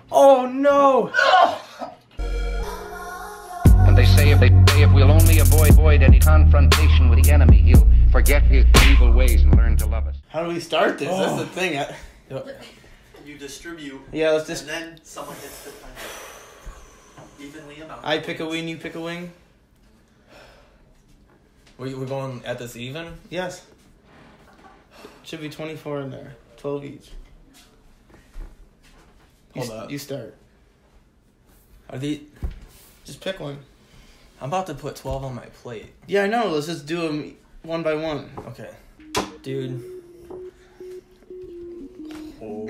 Oh no! And they say if we'll only avoid any confrontation with the enemy, he'll forget his evil ways and learn to love us. How do we start this? That's the thing. You distribute. Yeah, let's just. And then someone hits the timer. Evenly amount. I pick a wing, you pick a wing. We're going at this even? Yes. Should be 24 in there. 12 each. Hold up. You start. Are these... Just pick one. I'm about to put 12 on my plate. Yeah, I know. Let's just do them one by one. Okay. Dude. Oh.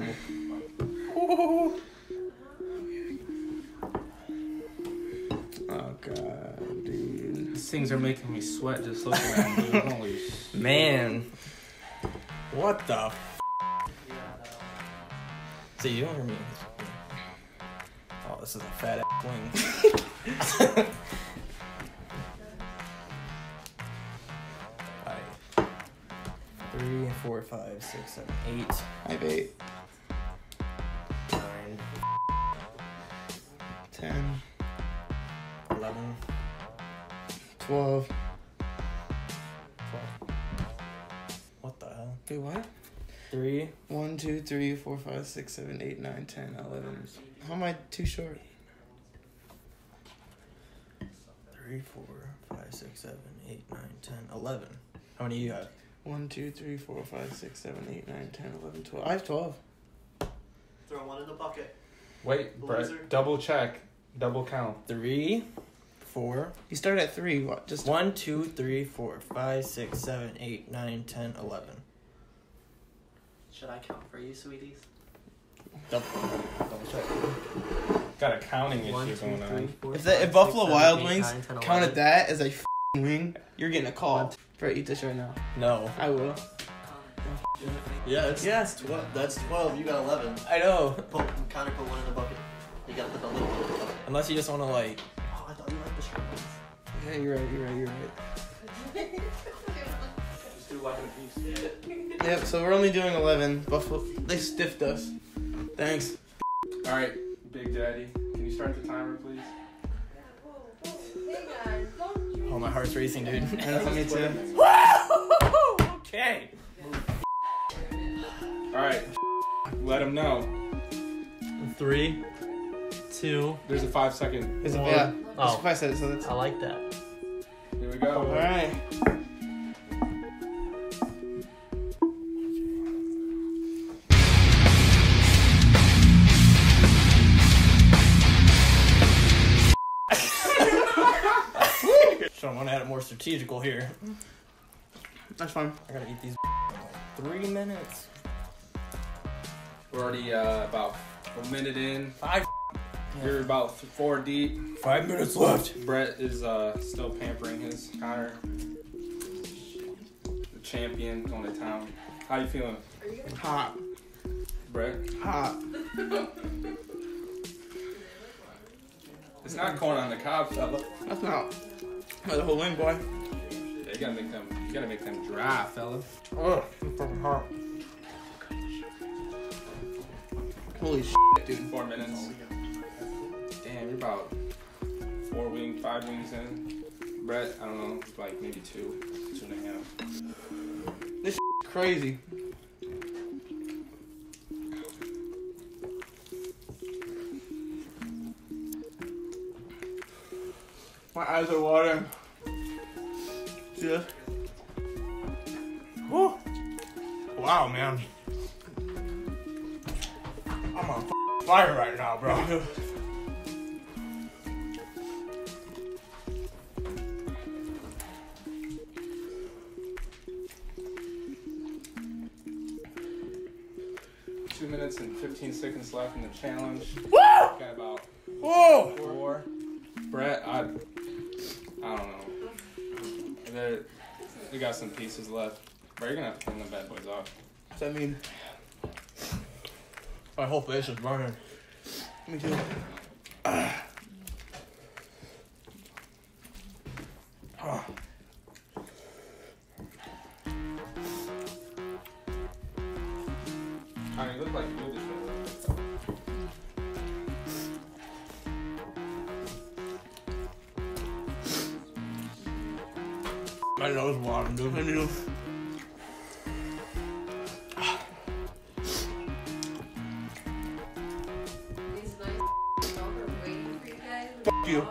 Oh, God, dude. These things are making me sweat just looking at them, dude. Holy shit. Man. What the f***? See, you don't hear me. Oh, this is a fat ass wing. Alright. 3, 4, 5, 6, 7, 8. I have 8. 9. 10. 11. 12. 12. What the hell? Wait, what? 3. 1, 2, 3, 4, 5, 6, 7, 8, 9, 10, 11. How am I too short? 3, 4, 5, 6, 7, 8, 9, 10, 11. How many you have? 1, 2, 3, 4, 5, 6, 7, 8, 9, 10, 11, 12. I have 12. Throw one in the bucket. Wait, Blazer. Brett, double check. Double count. 3, 4. You start at 3. What? Just 1, 2, 3, 4, 5, 6, 7, 8, 9, 10, 11. Should I count for you, sweeties? Double check. Got a counting 1, issue 2, going 3, on. 4, If 5, Buffalo 6, 7, Wild 8, Wings 9, 10, 11. counted that as a f***ing wing, you're getting a call. Bro, eat this right now. No. I will. Yeah, it's Yes. 12. That's 12. You got 11. I know. Connor put one in the bucket. You gotta put the little one in the bucket. Unless you just want to like. Oh, I thought you liked the short ones. Yeah, you're right. Just do like a piece. Yep, so we're only doing 11. Buffalo, they stiffed us. Thanks. Alright, Big Daddy. Can you start the timer, please? Oh, my heart's racing, dude. I know, me too. Okay. Alright. Let him know. 3, 2. There's a 5-second. Is it, One. yeah. Oh. That's what I said, so that's... I like that. Here we go. Alright. So I'm gonna add it more strategical here. That's fine. I gotta eat these 3 minutes. We're already about a minute in. 5. You're about 4 deep. 5 minutes left. Brett is still pampering his Connor. The champion going to town. How you feeling, Hot. Brett? Hot. It's not corn on the cob, fella. That's not the whole wing, boy. Yeah, you gotta make them dry, fella. Oh, it's fucking hot. Holy shit, dude. 4 minutes. Damn, you're about 5 wings in. Brett, I don't know, like maybe 2.5. This is crazy. My eyes are watering. See this? Whew. Wow, man. I'm on fire right now, bro. Minutes and 15 seconds left in the challenge. Woo! Got about Whoa! 4. Brett, I don't know. We got some pieces left. Brett, you're gonna have to clean them bad boys off. What's that mean? My whole face is burning. Me too. I mean, it looked like you moved it. My nose watering, dude. I knew. Fuck you.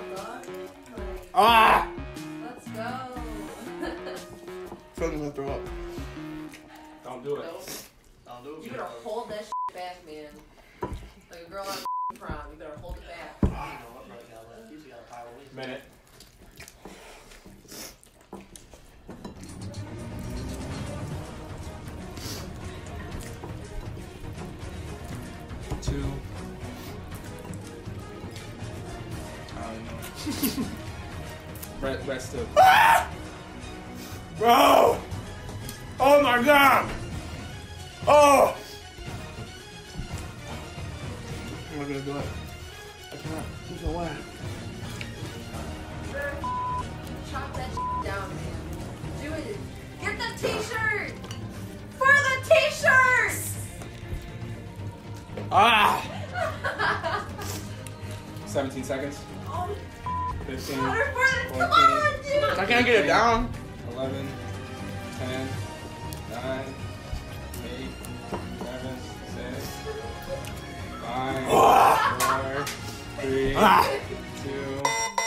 Ah! Let's go. I'm gonna throw up. Don't do it. I'll do it. You better hold that shit back, man. Like a girl on prom, you better hold it back. You know what, right now, left. Usually got a pile of weed. Minute. Two. I don't know. Brett still. Bro! Oh my god! Oh! I'm not gonna do it. I cannot. There's no way. Chop that shit down, man. Do it. Get the t-shirt! For the t-shirt! Ah! 17 seconds. Oh, 15. water for the... Come 14. on, dude! I can't get it down. 11, 10, 9, 8, 7, 6, 5, 4, 3, Ah! 2.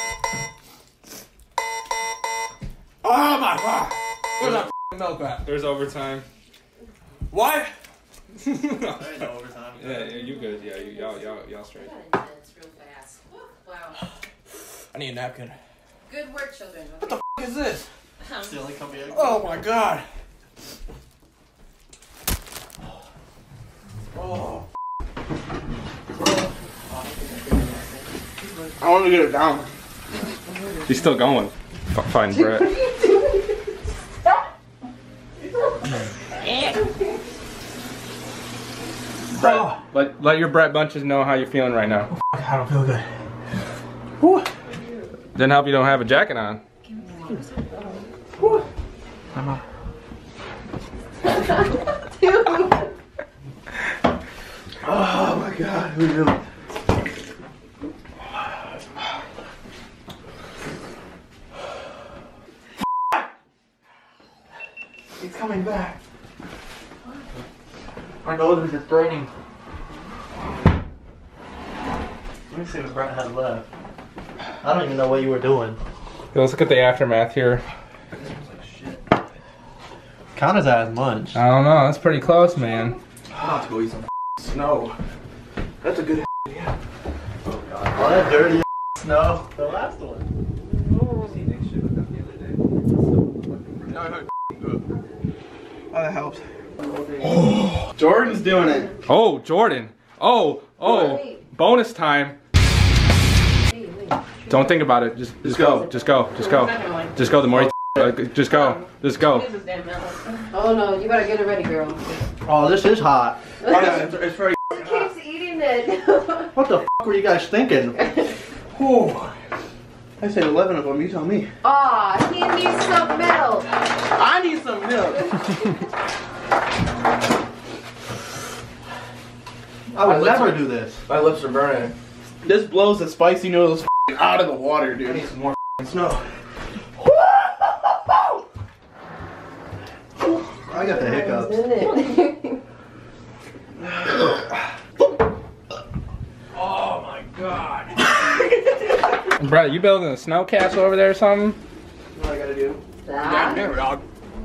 Oh my god! Where's that milk at? There's overtime. What? I ain't no overtime. Yeah, you good. Yeah, y'all straight. It's real fast. Wow. I need a napkin. Good work, children. What the f is this? It's the only company I can Oh my god. Oh. I want to get it down. He's still going. Fine, Brett. Brett, let your Brett bunches know how you're feeling right now. I don't feel good. Whew. Didn't help you don't have a jacket on. Whew. I'm out. Oh my god, we do. He's coming back. My nose is just draining. Let me see what Brett had left. I don't even know what you were doing. Let's look at the aftermath here. Count as that as much. I don't know. That's pretty close, man. I'm about to go eat some snow. That's a good idea. All that dirty snow. The last one. Oh, that helps. Oh, Jordan's doing it. Oh, Jordan. Oh. Bonus time. Don't think about it. Just go. Just go. Just go. Just go. The more you just go. Just go. Oh no, you better get it ready, girl. Oh, this is hot. Oh, yeah, it's very He keeps eating it. What the f were you guys thinking? Whew. I said 11 of them, you tell me. Aw, he needs some milk. I need some milk. I would never do this. My lips are burning. This blows the spicy noodles out of the water, dude. I need some more snow. I got the hiccups. Oh my god. Brett, you building a snow castle over there or something? What I gotta do? Yeah, dog.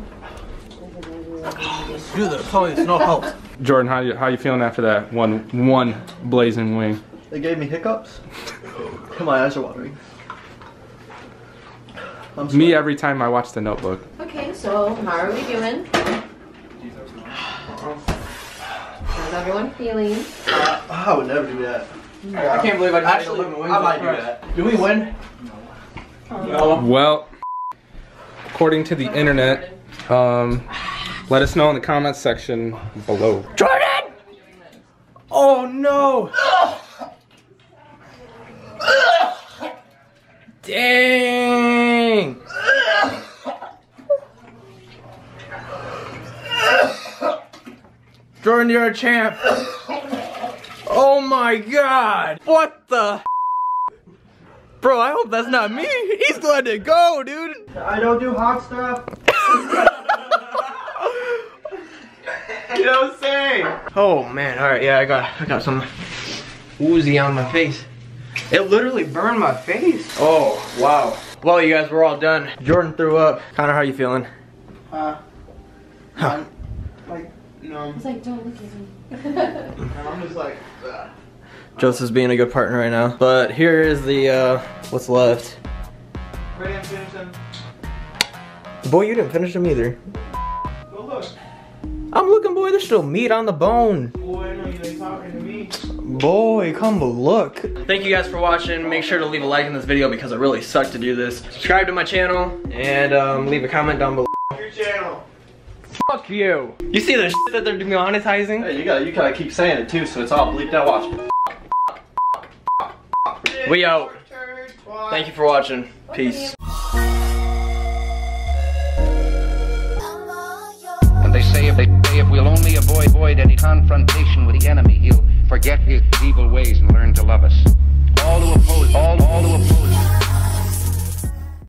Do this. Tell me the snow helps. Jordan, how you feeling after that one blazing wing? They gave me hiccups. My eyes are watering. Me every time I watch The Notebook. Okay, so how are we doing? How's everyone feeling? I would never do that. I can't believe I just Actually, I might do that. Do we win? No. Well, according to the internet, let us know in the comments section below. Jordan! Oh no! Dang! Jordan, you're a champ. Oh my god! What the? Bro, I hope that's not me. He's letting it go, dude. I don't do hot stuff. You know what I'm saying? Oh man, alright, yeah, I got some woozy on my face. It literally burned my face. Oh, wow. Well, you guys, we're all done. Jordan threw up. Connor, how you feeling? I'm like, no. It's like, don't look at me. I'm just like, ugh. Joseph's being a good partner right now. But here is the, what's left. Ready to finish them? Boy, you didn't finish them either. Go look. I'm looking, boy, there's still meat on the bone. Boy, I know you ain't talking to me. Boy, come look. Thank you guys for watching. Make sure to leave a like in this video because it really sucked to do this. Subscribe to my channel and leave a comment down below. Your channel. Fuck you. You see the shit that they're monetizing? Hey, you gotta keep saying it too, so it's all bleeped out. Watch. We out. Thank you for watching. Peace. And they say if we'll only avoid any confrontation with the enemy, he'll forget his evil ways and learn to love us. All who oppose